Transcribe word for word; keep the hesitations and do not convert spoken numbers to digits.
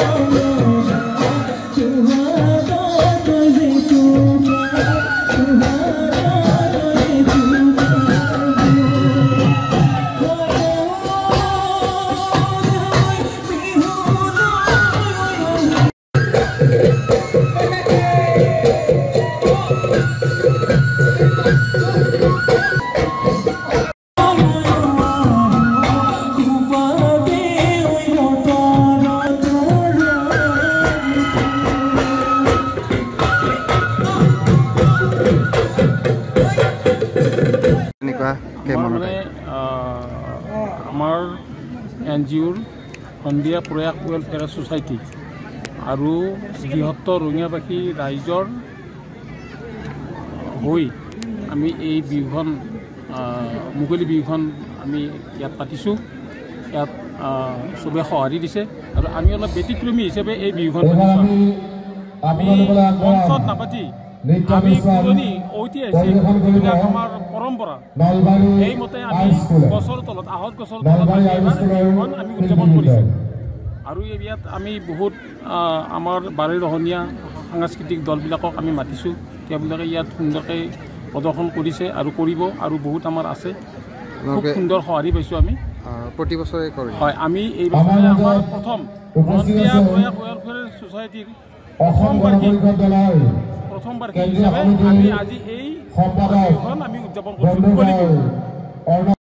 আমাৰ N G অ'ৰ সন্ধিয়া প্ৰয়াস ৱেলফেয়াৰ ছ'চাইটি আৰু বৃহত্তৰ ৰঙিয়াবাসী ৰাইজৰ হৈ আমি এই বিহুখন মুকলি বিহুখন আমি ইয়াত পাতিছোঁ। ইয়াত চবে সঁহাৰি দিছে আৰু আমি অলপ ব্যতিক্ৰমী হিচাপে এই বিহুখন পাতিছোঁ। আমি মঞ্চত নাপাতি আমি পুৰণি ঐতিহাসিক যিবিলাক আমাৰ পৰম্পৰা সেইমতে আমি গছৰ তলত আহত গছৰ তলত এইবাৰ বিহুখন আমি উদযাপন কৰিছোঁ। আৰু ইয়াত আমি বহুত আমাৰ বাৰেৰহণীয়া সাংস্কৃতিক দলবিলাকক আমি মাতিছোঁ। তেওঁলোকে ইয়াত সুন্দৰকৈ প্ৰদৰ্শন কৰিছে আৰু কৰিব আৰু বহুত আমাৰ আছে। খুব সুন্দৰ সঁহাৰি পাইছোঁ আমি প্ৰতি বছৰে কৰি। হয়, আমি এই বছৰে আমাৰ প্ৰথম সন্ধিয়া প্ৰয়াস ৱেলফেয়াৰ ছ'চাইটিৰ প্ৰথম বাৰ্ষিক প্ৰথম বাৰ্ষিক হিচাপে আমি আজি এই বিহুখন আমি উদযাপন কৰিছোঁ মুকলি বিহু।